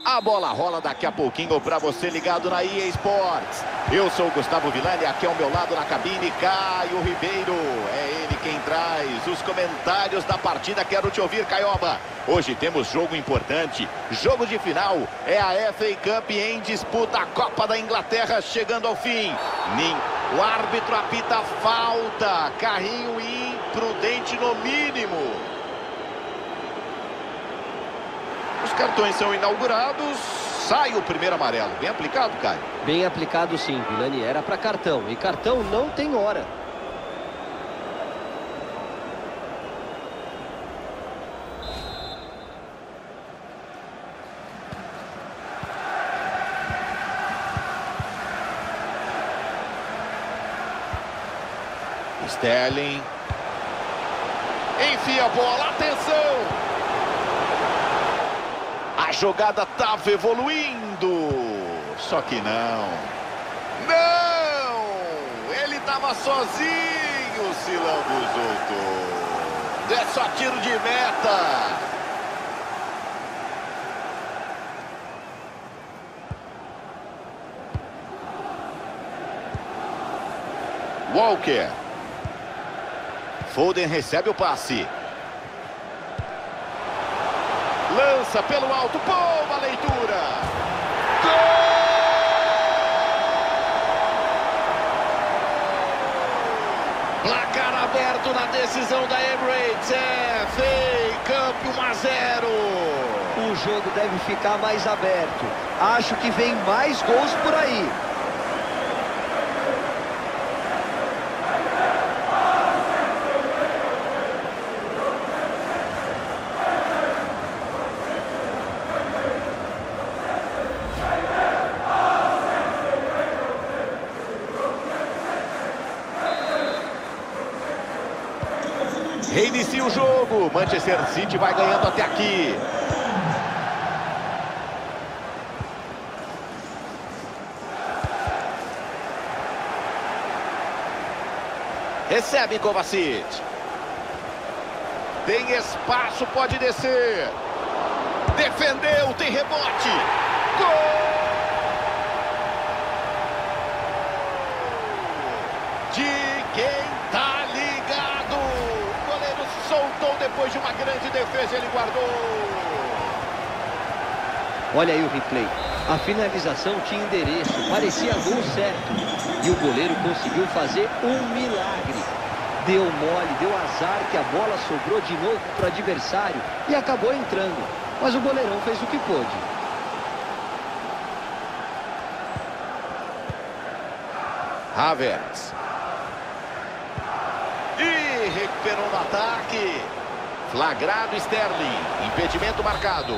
A bola rola daqui a pouquinho para você ligado na EA Sports. Eu sou o Gustavo Villani, aqui ao meu lado na cabine, Caio Ribeiro. É ele quem traz os comentários da partida. Quero te ouvir, Caioba. Hoje temos jogo importante, jogo de final. É a FA Cup em disputa, a Copa da Inglaterra chegando ao fim. O árbitro apita falta, carrinho imprudente no mínimo. Os cartões são inaugurados, sai o primeiro amarelo. Bem aplicado, Caio? Bem aplicado sim, Villani. Era para cartão, e cartão não tem hora. Sterling. Enfia a bola, atenção! A jogada estava evoluindo, só que não. Não! Ele estava sozinho, se lambuzou todo. É só tiro de meta. Walker. Foden recebe o passe. Lança pelo alto, boa leitura. Gol! Placar aberto na decisão da Emirates. É FA Cup 1-0. O jogo deve ficar mais aberto. Acho que vem mais gols por aí. Reinicia o jogo. Manchester City vai ganhando até aqui. Recebe Kovacic. Tem espaço, pode descer. Defendeu, tem rebote. Gol! De quem tá ligado. O goleiro soltou depois de uma grande defesa, ele guardou. Olha aí o replay. A finalização tinha endereço, parecia gol certo. E o goleiro conseguiu fazer um milagre. Deu mole, deu azar que a bola sobrou de novo para o adversário e acabou entrando. Mas o goleirão fez o que pôde. Havertz. E recuperou no ataque. Flagrado Sterling. Impedimento marcado.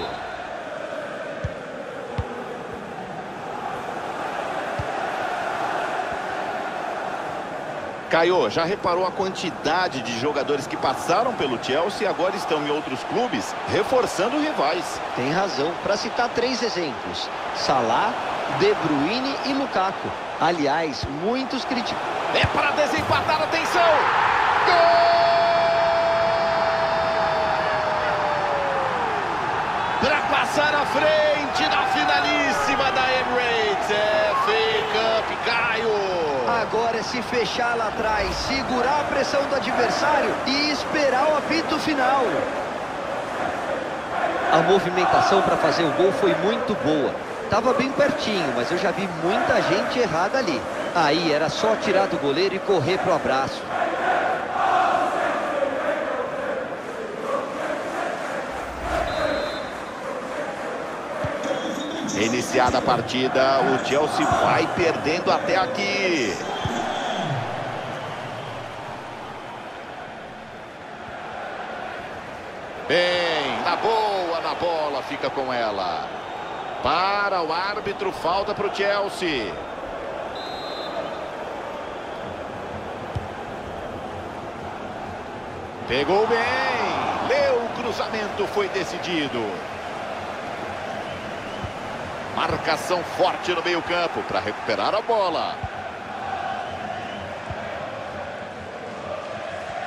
Caio, já reparou a quantidade de jogadores que passaram pelo Chelsea e agora estão em outros clubes, reforçando rivais? Tem razão. Para citar 3 exemplos: Salah, De Bruyne e Lukaku. Aliás, muitos criticam. É para desempatar, atenção! Gol! Para passar à frente da finalíssima da Emirates. É FA Cup, Caio. Agora é se fechar lá atrás, segurar a pressão do adversário e esperar o apito final. A movimentação para fazer o gol foi muito boa. Tava bem pertinho, mas eu já vi muita gente errada ali. Aí era só tirar do goleiro e correr pro abraço. Iniciada a partida, o Chelsea vai perdendo até aqui. Bem, na boa, na bola, fica com ela. Para o árbitro, falta para o Chelsea. Pegou bem, leu o cruzamento, foi decidido. Marcação forte no meio-campo para recuperar a bola.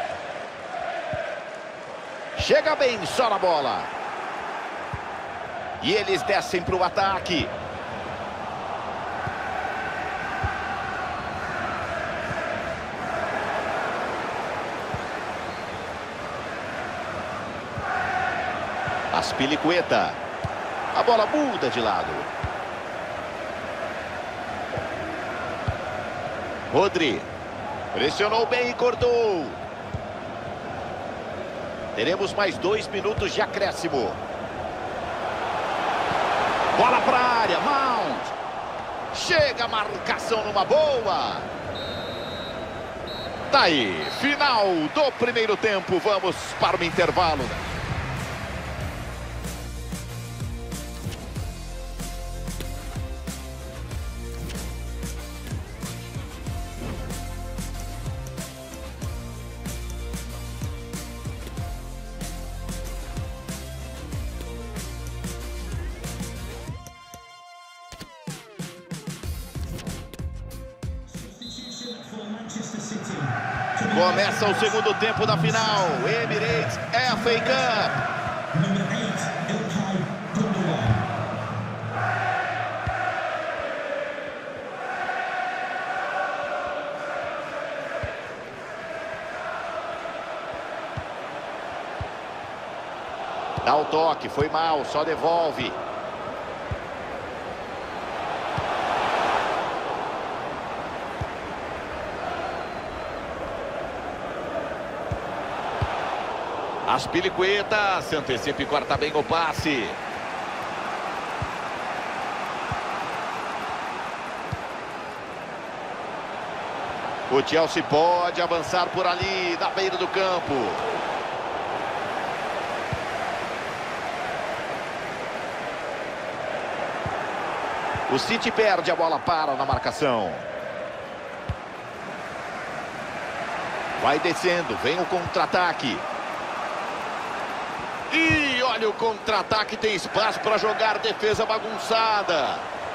Chega bem, só na bola. E eles descem para o ataque. Azpilicueta. A bola muda de lado. Rodri. Pressionou bem e cortou. Teremos mais 2 minutos de acréscimo. Bola para a área. Mount. Chega a marcação numa boa. Tá aí. Final do primeiro tempo. Vamos para o intervalo. Começa o segundo tempo da final. Emirates FA Cup. Número 8, Ilkay Gundogan. Dá o toque, foi mal, só devolve. Azpilicueta se antecipa e corta bem o passe. O Chelsea pode avançar por ali, na beira do campo. O City perde a bola, para na marcação. Vai descendo, vem o contra-ataque. E olha o contra-ataque, tem espaço para jogar, defesa bagunçada.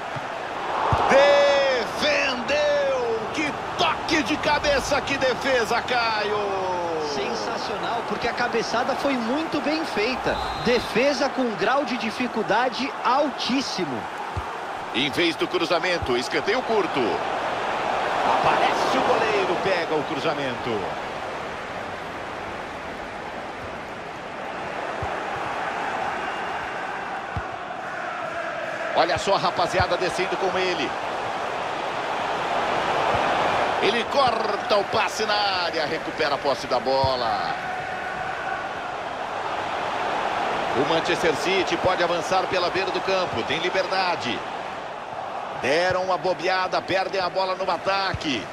Defendeu! Que toque de cabeça, que defesa, Caio! Sensacional, porque a cabeçada foi muito bem feita. Defesa com um grau de dificuldade altíssimo. Em vez do cruzamento, escanteio curto. Aparece o goleiro, pega o cruzamento. Olha só a rapaziada descendo com ele. Ele corta o passe na área, recupera a posse da bola. O Manchester City pode avançar pela beira do campo, tem liberdade. Deram uma bobeada, perdem a bola no ataque.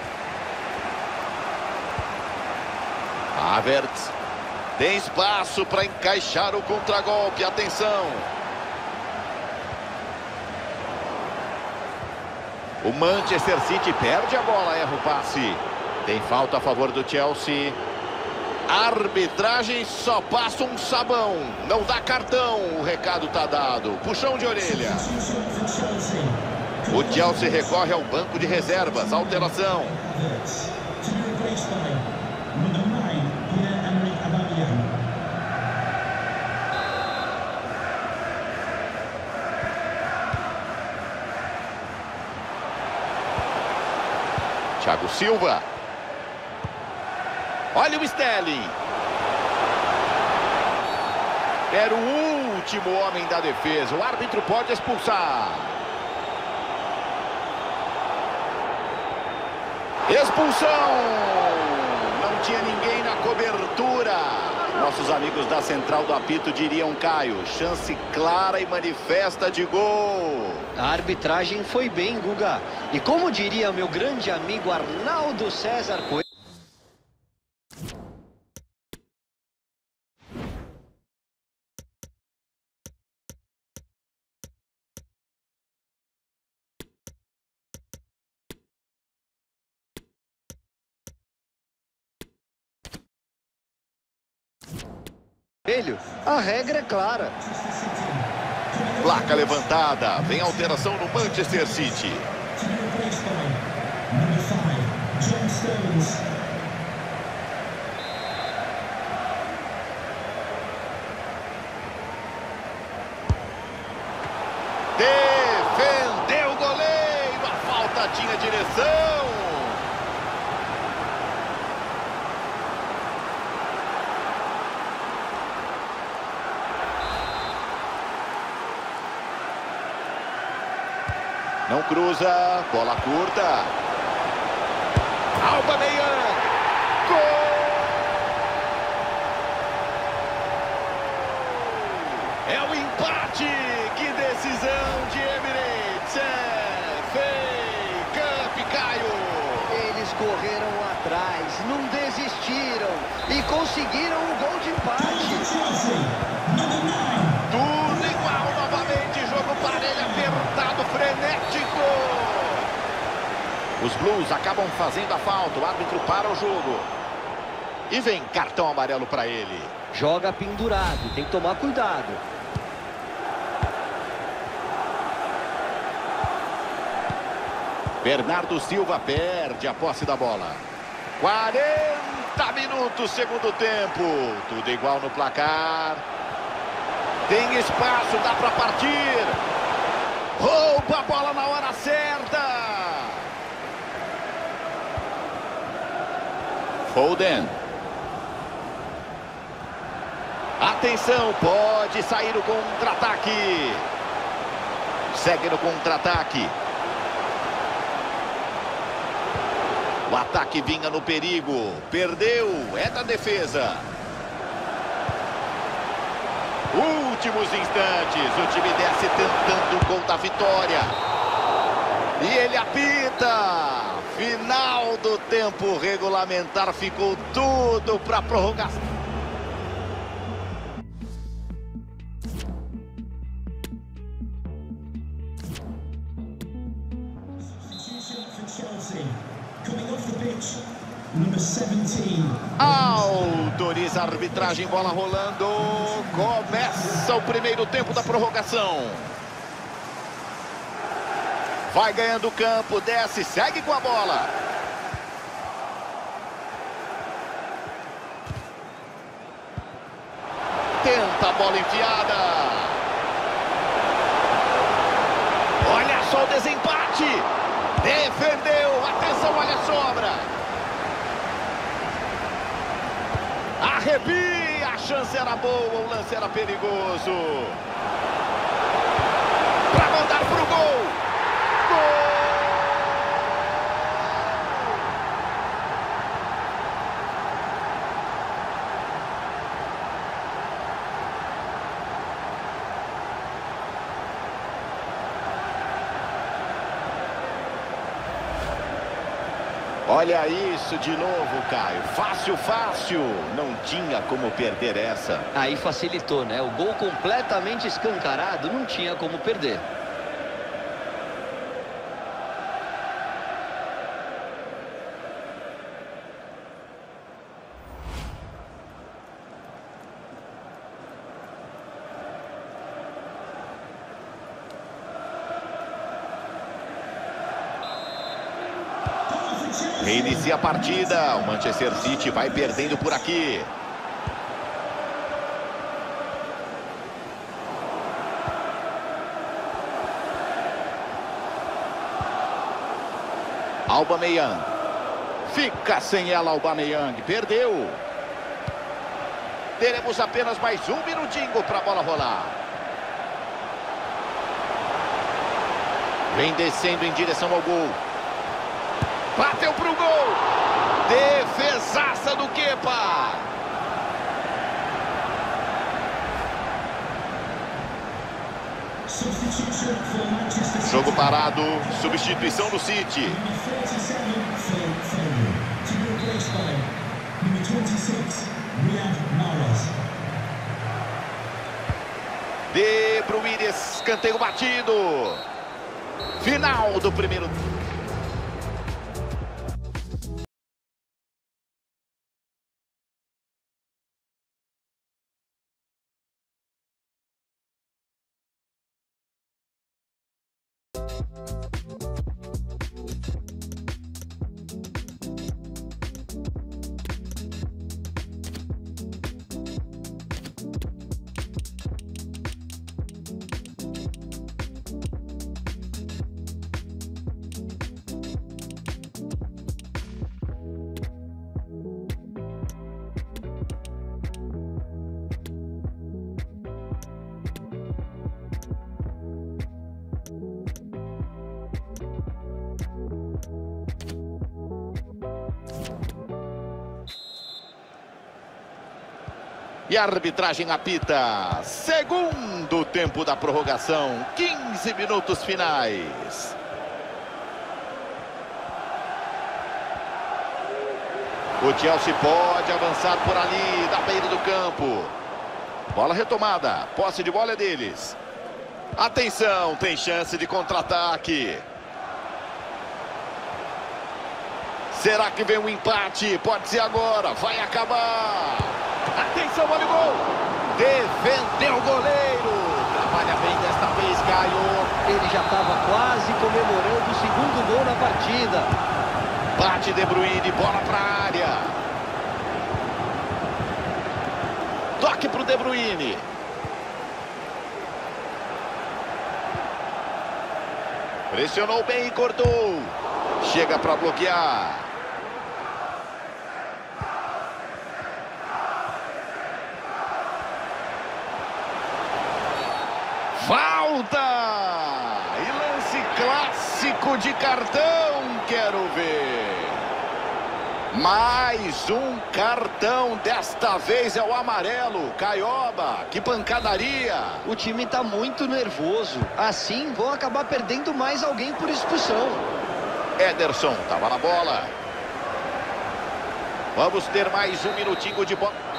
Havertz. Tem espaço para encaixar o contragolpe, atenção. O Manchester City perde a bola, erra o passe. Tem falta a favor do Chelsea. A arbitragem só passa um sabão, não dá cartão. O recado tá dado. Puxão de orelha. O Chelsea recorre ao banco de reservas. Alteração. Thiago Silva. Olha o Sterling. Era o último homem da defesa. O árbitro pode expulsar. Expulsão. Não tinha ninguém na cobertura. Nossos amigos da central do apito diriam, Caio, chance clara e manifesta de gol. A arbitragem foi bem, Guga. E como diria meu grande amigo Arnaldo César Coelho, a regra é clara. Placa levantada. Vem alteração no Manchester City. Defendeu o goleiro. A falta tinha direção. Não cruza, bola curta. Aubameyang. Gol! É o empate. Que decisão de Emirates. FA Cup, Caio. Eles correram atrás, não desistiram e conseguiram o gol de empate. Tudo igual novamente, jogo parelho, apertado, frenético. Os Blues acabam fazendo a falta, o árbitro para o jogo. E vem cartão amarelo para ele. Joga pendurado, tem que tomar cuidado. Bernardo Silva perde a posse da bola. 40 minutos, segundo tempo. Tudo igual no placar. Tem espaço, dá para partir. Rouba a bola na hora certa. Foden. Atenção, pode sair o contra-ataque. Segue no contra-ataque. O ataque vinha no perigo. Perdeu, é da defesa. Últimos instantes, o time desce tentando o gol da vitória. E ele apita. Final do tempo regulamentar, ficou tudo para prorrogação. Autoriza a arbitragem, bola rolando. Começa o primeiro tempo da prorrogação. Vai ganhando o campo, desce, segue com a bola. Tenta a bola enfiada. Olha só o desempate. Defendeu, atenção, olha a sobra. Arrepia, a chance era boa, o lance era perigoso. Para mandar pro gol. Gol! Olha isso de novo, Caio. Fácil, fácil. Não tinha como perder essa. Aí facilitou, né? O gol completamente escancarado, não tinha como perder. Reinicia a partida. O Manchester City vai perdendo por aqui. Aubameyang. Fica sem ela, Aubameyang. Perdeu. Teremos apenas mais um minutinho para a bola rolar. Vem descendo em direção ao gol. Bateu pro gol. Defesaça do Kepa. Jogo parado. Substituição do City. De Bruyne, escanteio batido. Final do primeiro tempo. E a arbitragem apita. Segundo tempo da prorrogação. 15 minutos finais. O Chelsea pode avançar por ali, na beira do campo. Bola retomada. Posse de bola é deles. Atenção, tem chance de contra-ataque. Será que vem um empate? Pode ser agora. Vai acabar. Atenção, olha o gol. Defendeu o goleiro. Trabalha bem desta vez, Caio. Ele já estava quase comemorando o segundo gol na partida. Bate De Bruyne, bola para a área. Toque para o De Bruyne. Pressionou bem e cortou. Chega para bloquear. Falta! E lance clássico de cartão, quero ver. Mais um cartão, desta vez é o amarelo. Caioba, que pancadaria. O time está muito nervoso. Assim vão acabar perdendo mais alguém por expulsão. Ederson, estava na bola. Vamos ter mais um minutinho de bola.